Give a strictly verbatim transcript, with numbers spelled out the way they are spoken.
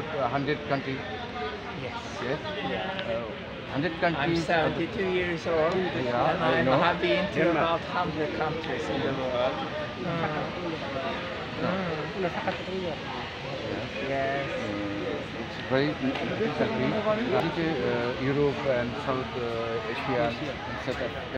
one hundred countries. Yes. Yes. Yeah. Uh, one hundred I'm countries. seventy-two years old, Yeah, and I I know. have been to about one hundred countries in the world. Yes. Uh, it's very big country. Uh, Europe and South uh, Asia and South Africa.